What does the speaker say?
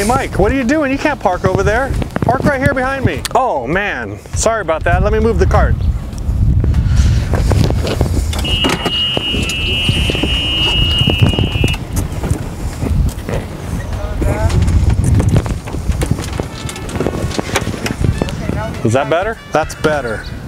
Mike, what are you doing? You can't park over there. Park right here behind me. Oh man, sorry about that. Let me move the cart. Is that better? That's better.